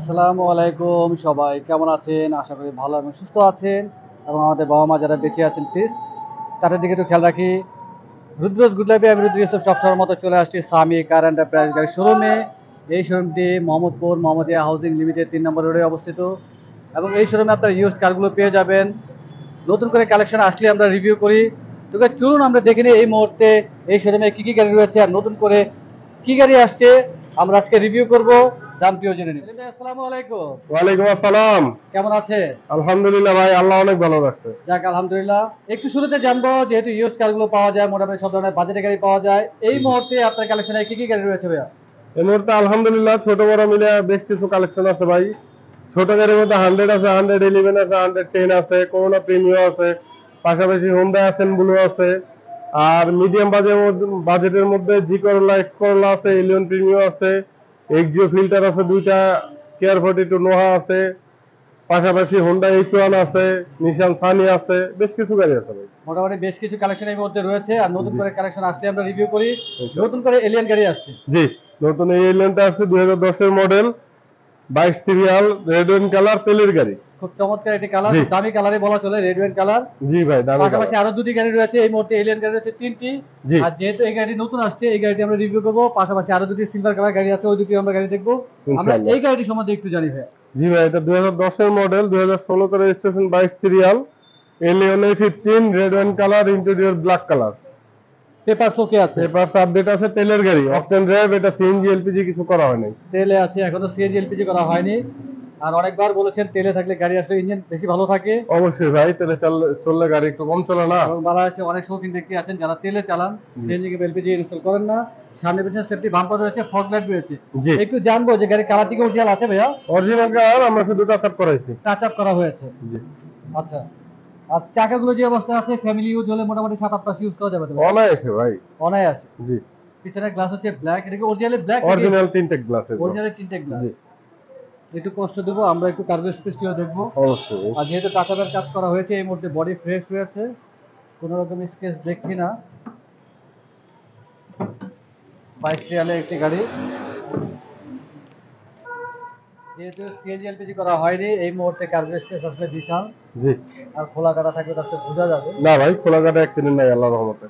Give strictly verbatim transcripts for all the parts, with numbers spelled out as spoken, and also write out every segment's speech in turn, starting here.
আসসালামু আলাইকুম, সবাই কেমন আছেন? আশা করি ভালো এবং সুস্থ আছেন এবং আমাদের বাবা মা যারা বেঁচে আছেন প্লিজ তাদের দিকে একটু খেয়াল রাখি। রুদ্রজ গুডলাইফে আমি রুদ্র ইউসুফ সবসময়ের মতো চলে আসছি স্বামী কার এন্টারপ্রাইজ গাড়ি শোরুমে। এই শোরুমটি মোহাম্মদপুর মোহাম্মদিয়া হাউজিং লিমিটেড তিন নম্বর রোডে অবস্থিত এবং এই শোরুমে আপনারা ইউজ কারগুলো পেয়ে যাবেন। নতুন করে কালেকশন আসলে আমরা রিভিউ করি। তো guys, চলুন আমরা দেখে নিই এই মুহূর্তে এই শোরুমে কি কি গাড়ি রয়েছে আর নতুন করে কি গাড়ি আসছে আমরা আজকে রিভিউ করব। দামটিও জেনে নিই। আসসালামু আলাইকুম। ওয়ালাইকুম আসসালাম। কেমন আছে? আলহামদুলিল্লাহ ভাই, আল্লাহ অনেক ভালো রাখছে। যাক আলহামদুলিল্লাহ। একটু শুরুতে জানবো যেহেতু ইউজ কারগুলো পাওয়া যায় মোটামুটি সব ধরনের বাজেটের গাড়ি পাওয়া যায়, এই মুহূর্তে আপনার কালেকশনে কি কি গাড়ি রয়েছে ভাইয়া? এই মুহূর্তে আলহামদুলিল্লাহ ছোট বড় মিলে বেশ কিছু কালেকশন আছে ভাই। ছোট গাড়ির মধ্যে হান্ড্রেড আছে, হান্ড্রেড ইলেভেন আছে, হান্ড্রেড টেন আছে, করোনা প্রিমিও আছে, পাশাপাশি হোন্ডা অ্যাসেন ব্লু আছে। আর মিডিয়াম বাজেটের মধ্যে জি করোলা, এক্স করোলা আছে, এলিয়ন প্রিমিও আছে, এক্সিও ফিল্টার আছে দুইটা, কেয়ার ফর্টি টু নোহা আছে, পাশাপাশি হোন্ডা এইচ ওয়ান আছে, নিশান সানি আছে, বেশ কিছু গাড়ি আছে ভাই। মোটামুটি বেশ কিছু কালেকশন এই মুহূর্তে রয়েছে আর নতুন জি। করে কালেকশন আসলে আমরা রিভিউ করি। আচ্ছা। নতুন করে এলিয়ান গাড়ি আসছে। জি, নতুন এই এলিয়নটা আছে দুই হাজার দশের মডেল, বাইশ সিরিয়াল, রেড ওয়াইন কালার, তেলের গাড়ি। খুব চমৎকার একটি কালার, জি। দামি কালারই বলা চলে, রেড ওয়াইন কালার। জি ভাই, দামি পাশাপাশি কালার। আরো দুটি গাড়ি রয়েছে এই মুহূর্তে, এলিয়ান গাড়ি রয়েছে তিনটি। জি। আর যেহেতু এই গাড়ি নতুন আসছে এই গাড়িটি আমরা রিভিউ করবো, পাশাপাশি আরো দুটি সিলভার কালার গাড়ি আছে ওই দুটি আমরা গাড়ি দেখবো। আমরা ইনশাআল্লাহ। এই গাড়িটি সম্বন্ধে একটু জানি ভাই। জি ভাই, এটা দুই হাজার দশের মডেল, দুই হাজার ষোলোতে রেজিস্ট্রেশন, বাইশ serial, Allion A fifteen, red wine colour, interior black colour. Papers okay আছে? পেপারস আপডেট আছে, তেলের গাড়ি, অকটেন ড্রাইভ, এটা সিএনজি এলপিজি কিছু করা হয় নাই। তেলে আছে, এখনো সিএনজি এলপিজি করা হয়নি। আর অনেকবার বলেছেন তেলে থাকলে গাড়ি আসলে ইঞ্জিন বেশি ভালো থাকে। অবশ্যই ভাই, তেলে চললে চললে গাড়ি একটু কম চলে না। এবং বাংলাদেশে অনেক শৌখিন ব্যক্তি আছেন যারা তেলে চালান, সিএনজি কে এলপিজি ইনস্টল করেন না। সামনে পিছনে সেফটি বাম্পার রয়েছে, ফগ লাইট রয়েছে। জি। একটু জানবো যে গাড়ির কালারটি কি অরিজিনাল আছে ভাইয়া? অরিজিনাল কালার, আমরা শুধু টাচ আপ করাইছি। টাচ আপ করা হয়েছে। জি। আচ্ছা। আর চাকাগুলো যে অবস্থা আছে ফ্যামিলি ইউজ হলে মোটামুটি সাত আট মাস ইউজ করা যাবে তো? অনায়াসে ভাই। অনায়াসে। জি। পিছনের গ্লাস হচ্ছে ব্ল্যাক, এটা কি অরিজিনাল ব্ল্যাক? অরিজিনাল তিনটে গ্লাস। অরিজিনাল তিনটে গ্লাস। জি। একটু কষ্ট দেবো, আমরা একটু কার্গো স্পেসটিও দেখবো। অবশ্যই। আর যেহেতু টাচ আপের কাজ করা হয়েছে এই মুহূর্তে বডি ফ্রেশ রয়েছে, কোনো রকম স্কেচ দেখছি না। বাইশ সিরিয়ালের একটি গাড়ি, যেহেতু সিএনজি এলপিজি করা হয়নি এই মুহূর্তে কার্গো স্পেস আসলে বিশাল। জি। আর খোলা কাটা থাকলে আসলে বোঝা যাবে না ভাই, খোলা কাটা অ্যাক্সিডেন্ট নাই আল্লাহর রহমতে।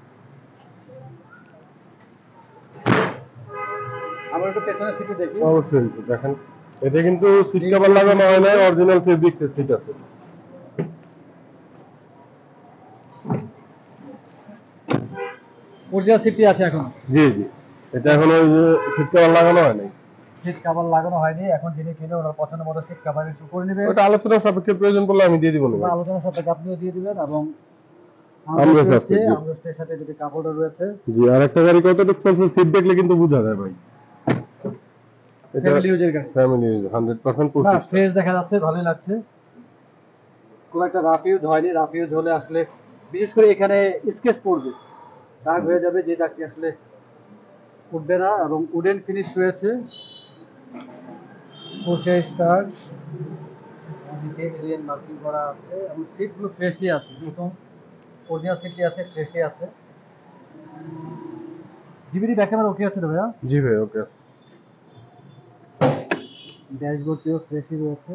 আমরা একটু পেছনের সিটে দেখি। অবশ্যই দেখেন, এটা কিন্তু সিট কভার লাগানো হয় নাই, অরিজিনাল ফেব্রিক্স এর সিট আছে। অরিজিনাল সিটটি আছে এখন? জি জি, এটা এখন ওই যে সিট কভার লাগানো হয় নাই। সিট কভার লাগানো হয়নি, এখন যিনি কিনে ওনার পছন্দ মতো সিট কভার ইস্যু করে নেবেন। ওটা আলোচনা সাপেক্ষে প্রয়োজন পড়লে আমি দিয়ে দিব না। আলোচনা সাপেক্ষে আপনিও দিয়ে দিবেন। এবং আমরা সাথে জি। আমরেস্টের সাথে দুটি কাপ হোল্ডার রয়েছে। জি, আর একটা গাড়ি কতটুকু চলছে সিট দেখলে কিন্তু বোঝা যায় ভাই। এটা ফ্যামিলি ইউজের গাড়ি। ফ্যামিলি ইউজ হান্ড্রেড পার্সেন্ট না, পুশ। ফ্রেশ দেখা যাচ্ছে, ভালোই লাগছে। খুব একটা রাফ ইউজ হয়নি, রাফ ইউজ হলে আসলে বিশেষ করে এখানে স্কেচ পড়বে, দাগ হয়ে যাবে, যে দাগটি আসলে উঠবে না। এবং উডেন ফিনিশ রয়েছে, পুশে স্টার্ট, নিচে এলিয়ান মার্কিং করা আছে এবং সিটগুলো ফ্রেশই আছে, প্রথম অরিজিনাল সিটটি আছে, ফ্রেশই আছে। জিবিডি ব্যাক ক্যামেরা ওকে আছে তো ভাইয়া? জি ভাই, ওকে। ড্যাশবোর্ডটিও ফ্রেশই রয়েছে।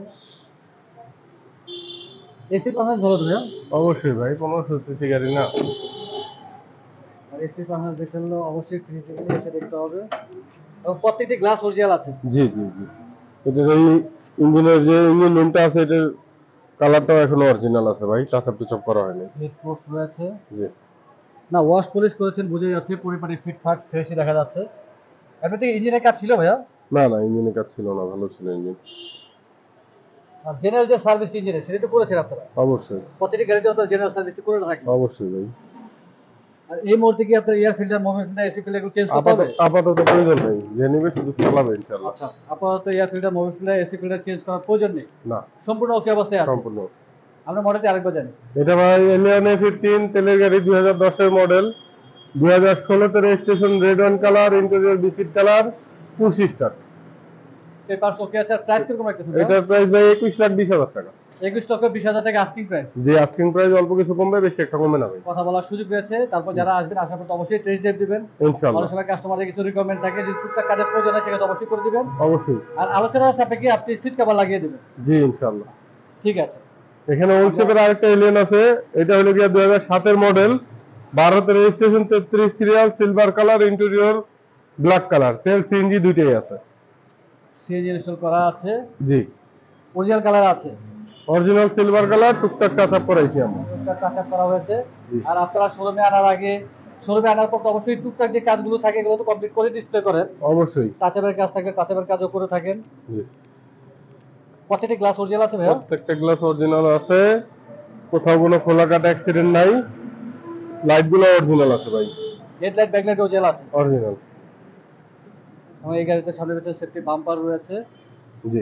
এসি পারফরম্যান্স ভালো তো ভাইয়া? অবশ্যই ভাই, পনেরোশো সিসি গাড়ি না। আর এসি পারফরম্যান্স দেখতে হলে অবশ্যই ফিজিক্যালি এসে দেখতে হবে। এবং প্রত্যেকটি গ্লাস অরিজিনাল আছে। জি জি জি, এটার এই ইঞ্জিনের যে ইঞ্জিন রুমটা আছে এটার কালারটাও এখনো অরিজিনাল আছে ভাই, টাচ আপ টুচ করা হয়নি। হেড পোস্ট রয়েছে। জি। না, ওয়াশ পলিশ করেছেন বোঝা যাচ্ছে, পরিপাটি ফিটফাট ফ্রেশই দেখা যাচ্ছে। এমনিতে ইঞ্জিনের কাজ ছিল ভাইয়া? না না, ইঞ্জিনের কাজ ছিল না, ভালো ছিল ইঞ্জিন। আর জেনারেল যে সার্ভিস ইঞ্জিনের সেটা তো করেছেন আপনারা? অবশ্যই। প্রতিটি গাড়িতে আপনারা জেনারেল সার্ভিসটি করে থাকেন? অবশ্যই ভাই। আর এই মুহূর্তে কি আপনার air filter, Mobil filter, AC filter change করতে হবে? আপাতত প্রয়োজন নেই, যে নিবে শুধু চালাবে ইনশাআল্লাহ। আচ্ছা, আপাতত air filter, Mobil filter, AC filter change করার প্রয়োজন নেই? না, সম্পূর্ণ ওকে অবস্থায় আছে। সম্পূর্ণ। আমরা মডেলটি আরেকবার জানি। এটা ভাই এলিয়ন এ ফিফটিন, তেলের গাড়ি, দুই হাজার দশের মডেল, দুই হাজার ষোলোতে registration, red wine colour, interior biscuit colour, push start. Papers okay আছে। আর প্রাইস কিরকম রাখতেছেন? এটার প্রাইস ভাই একুশ লাখ বিশ হাজার টাকা। একুশ লক্ষ বিশ হাজার টাকা আস্কিং প্রাইস। জি, আস্কিং প্রাইস অল্প কিছু কমবে, বেশি একটা কমবে না ভাই। কথা বলার সুযোগ রয়েছে। তারপর যারা আসবেন আসার পর অবশ্যই টেস্ট ড্রাইভ দিবেন। ইনশাআল্লাহ। অনেক সময় কাস্টমারদের কিছু রিকোয়ারমেন্ট থাকে, যদি টুকটাক কাজের প্রয়োজন হয় সেটা অবশ্যই করে দিবেন। অবশ্যই। আর আলোচনার সাপেক্ষে আপনি সিট কভার লাগিয়ে দিবেন। জি, ইনশাআল্লাহ। ঠিক আছে। এখানে ওলশেপের আরেকটা এলিয়ন আছে, এটা হলো গিয়া দুই হাজার সাত এর মডেল, ভারতের রেজিস্ট্রেশন তেত্রিশ serial, silver colour, interior black colour, তেল সিএনজি দুইটাই আছে। সিএনজি ইনস্টল করা আছে। জি। অরিজিনাল কালার আছে। অরিজিনাল সিলভার কালার, টুকটাক টাচ আপ করাইছি আমরা। টুকটাক টাচ আপ করা হয়েছে। আর আপনারা শোরুমে আনার আগে, শোরুমে আনার পর তো অবশ্যই টুকটাক যে কাজগুলো থাকে এগুলো তো কমপ্লিট করে ডিসপ্লে করেন। অবশ্যই। টাচ আপের কাজ থাকলে টাচ আপের কাজও করে থাকেন। জি। প্রত্যেকটি গ্লাস অরিজিনাল আছে ভাইয়া? প্রত্যেকটা গ্লাস অরিজিনাল আছে, কোথাও কোনো খোলা কাটা অ্যাক্সিডেন্ট নাই, লাইটগুলো অরিজিনাল আছে ভাই। হেডলাইট ব্যাকলাইট অরিজিনাল আছে। অরিজিনাল। এবং এই গাড়িতে সামনে পেছনে সেফটি বাম্পার রয়েছে। জি।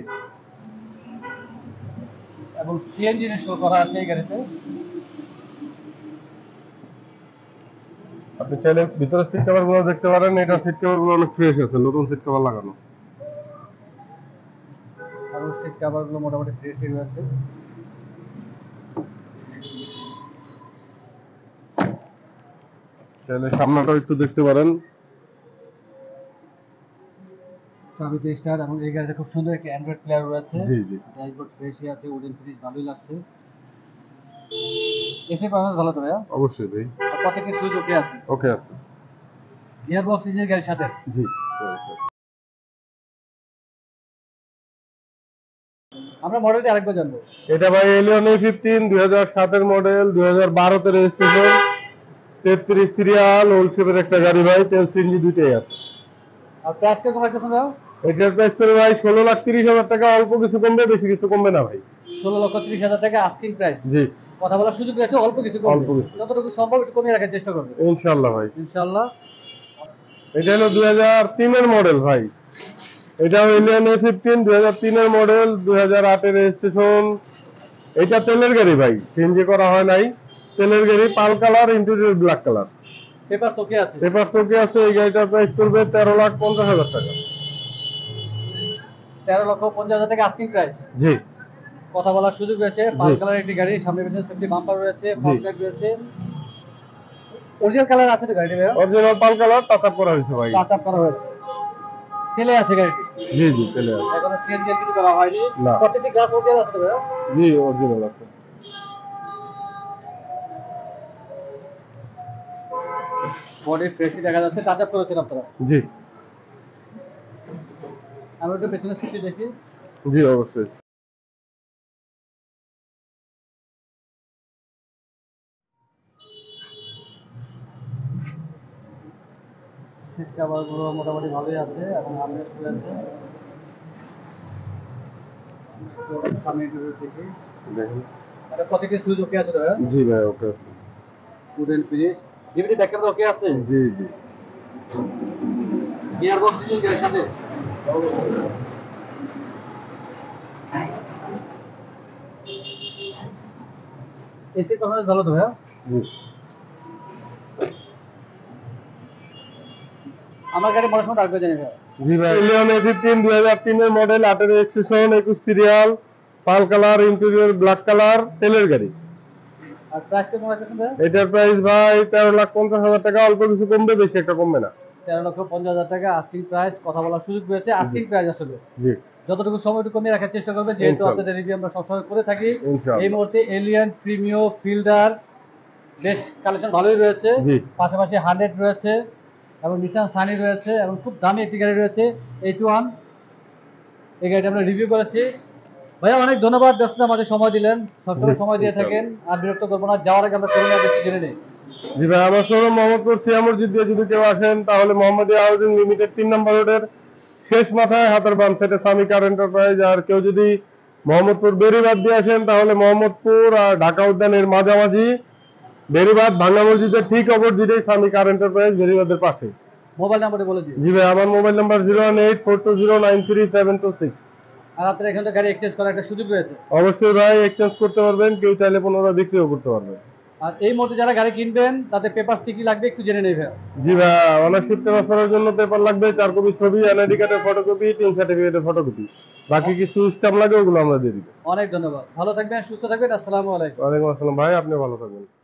এবং সিএনজি ইনস্টল করা আছে এই গাড়িতে। আপনি চাইলে ভিতরে সিট কভার গুলো দেখতে পারেন, এটা সিট কভার গুলো অনেক ফ্রেশ আছে, নতুন সিট কভার লাগানো। আর সিট কভার গুলো মোটামুটি ফ্রেশই রয়েছে। চাইলে সামনেটাও একটু দেখতে পারেন। চাবিতে স্টার্ট। এবং এই গাড়িতে খুব সুন্দর একটা অ্যান্ড্রয়েড প্লেয়ার রয়েছে। জি জি। ড্যাশবোর্ড ফ্রেশই আছে, উডেন ফিনিশ ভালোই লাগছে। এসি পারফরম্যান্স ভালো তো ভাইয়া? অবশ্যই ভাই। আর প্রত্যেকটি সুইচ ওকে আছে? ওকে আছে। গিয়ার বক্স ইঞ্জিন গাড়ির সাথে? জি। আমরা মডেলটি আরেকবার জানবো। এটা ভাই এলিয়ন এ ফিফটিন, দুই হাজার সাত এর মডেল, দুই হাজার বারো তে রেজিস্ট্রেশন, তেত্রিশ সিরিয়াল, ওলশেপের একটা গাড়ি ভাই, তেল সিএনজি দুইটাই আছে। আর প্রাইস কেমন রাখতেছেন ভাইয়া? এটার প্রাইস করে ভাই ষোলো লাখ তিরিশ হাজার টাকা, অল্প কিছু কমবে, বেশি কিছু কমবে না ভাই। ষোলো লক্ষ ত্রিশ হাজার টাকা আস্কিং প্রাইস। জি। কথা বলার সুযোগ রয়েছে, অল্প কিছু কমবে। অল্প কিছু। যতটুকু সম্ভব একটু কমিয়ে রাখার চেষ্টা করবে ইনশাআল্লাহ ভাই। ইনশাআল্লাহ। এটা হলো দুই হাজার তিন এর মডেল ভাই। এটা এলিয়ন এ ফিফটিন, দুই হাজার তিন এর মডেল, দুই হাজার আট এর রেজিস্ট্রেশন। এটা তেলের গাড়ি ভাই, সিএনজি করা হয় নাই, তেলের গাড়ি, pearl colour, interior black colour. Paper okay আছে? পেপার ওকে আছে। এই গাড়িটার প্রাইস করবে তেরো লাখ পঞ্চাশ হাজার টাকা। তেরো লক্ষ পঞ্চাশ হাজার টাকা আস্কিং প্রাইস। জি। কথা বলার সুযোগ রয়েছে। পাল কালার একটি গাড়ি, সামনে পেছনে সেফটি বাম্পার রয়েছে, ফগ লাইট রয়েছে। অরিজিনাল কালার আছে তো গাড়িটা ভাইয়া? Original pearl colour, touch up করা হয়েছে ভাই। টাচ আপ করা হয়েছে। তেলে আছে গাড়িটি? জি জি, তেলে আছে। এখনো সিএনজি কিছু করা হয়নি। না। প্রত্যেকটি গ্লাস অরিজিনাল আছে তো ভাইয়া? জি, অরিজিনাল আছে। বডি ফ্রেশই দেখা যাচ্ছে। টাচ আপ করেছেন আপনারা? জি। আমরা একটু পেছনের সিটটি দেখি। জি, অবশ্যই। সিট কভার গুলো মোটামুটি ভালোই আছে এবং আমরেস্ট রয়েছে। একটু সামনে একটু দেখি। দেখেন। এটা প্রত্যেকটি সুইচ ওকে আছে তো ভাইয়া? জি ভাই, ওকে আছে। Wooden finish. DVD back camera okay আছে? জি জি। গিয়ার বক্স ইঞ্জিন গাড়ির সাথে? এসি পারফরম্যান্স ভালো তো ভাইয়া? জি। আমার গাড়ি মডেল সম্বন্ধে আরেকবার জানি ভাইয়া। জি ভাই, এলিয়ন এ ফিফটিন, দুই হাজার তিন এর মডেল, আট এর রেজিস্ট্রেশন, একুশ serial, pearl colour, interior black colour, তেলের গাড়ি। আর প্রাইস কেমন রাখতেছেন ভাইয়া? এটার প্রাইস ভাই তেরো লাখ পঞ্চাশ হাজার টাকা, অল্প কিছু কমবে, বেশি একটা কমবে না। তেরো লক্ষ পঞ্চাশ হাজার টাকা আস্কিং প্রাইস। কথা বলার সুযোগ রয়েছে। আস্কিং প্রাইস আসলে জি। যতটুকু সময় একটু কমিয়ে রাখার চেষ্টা করবেন, যেহেতু ইনশাআল্লাহ। আপনাদের রিভিউ আমরা সবসময় করে থাকি। ইনশাআল্লাহ। এই মুহূর্তে এলিয়ান, প্রিমিও, ফিল্ডার বেশ কালেকশন ভালোই রয়েছে। জি। পাশাপাশি হান্ড্রেড রয়েছে এবং নিসান সানি রয়েছে এবং খুব দামি একটি গাড়ি রয়েছে এইট ওয়ান। এই গাড়িটা আমরা রিভিউ করেছি। ভাইয়া অনেক ধন্যবাদ, ব্যস্ততার মাঝে সময় দিলেন, সবসময় জি, সময় দিয়ে থাকেন। আর বিরক্ত করবো না, যাওয়ার আগে আমরা শোরুমে বেশি জেনে নিই। জি ভাই, আমার শোরুম মোহাম্মদপুর সিয়াম মসজিদ দিয়ে যদি কেউ আসেন তাহলে মোহাম্মদিয়া হাউজিং লিমিটেড তিন নম্বর রোডের শেষ মাথায় হাতের বাম সাইডে সামি কার এন্টারপ্রাইজ। আর কেউ যদি মোহাম্মদপুর বেরিবাদ দিয়ে আসেন তাহলে মোহাম্মদপুর আর ঢাকা উদ্যানের মাঝামাঝি বেরিবাদ ভাঙ্গা মসজিদের ঠিক অপোজিটেই সামি কার এন্টারপ্রাইজ, বেরিবাদের পাশে। মোবাইল নাম্বারটা বলে দিন। জি ভাই, আমার mobile number zero one eight four two zero nine three seven two six. আর আপনার এখানে তো গাড়ি এক্সচেঞ্জ করার একটা সুযোগ রয়েছে? অবশ্যই ভাই, এক্সচেঞ্জ করতে পারবেন, কেউ চাইলে পুনরায় বিক্রিও করতে পারবেন। আর এই মুহূর্তে যারা গাড়ি কিনবেন তাদের পেপারস কি কি লাগবে একটু জেনে নেই ভাইয়া। জি ভাই, অনারশিপ ট্রান্সফারের জন্য পেপার লাগবে চার কপি ছবি, এনআইডি কার্ডের ফটোকপি, টিন সার্টিফিকেটের ফটোকপি। বাকি কিছু স্টাফ লাগে ওগুলো আমরা দিয়ে দিব। অনেক ধন্যবাদ, ভালো থাকবেন, সুস্থ থাকবেন, আসসালামু আলাইকুম। ওয়ালাইকুম আসসালাম ভাই, আপনি ভালো থাকবেন।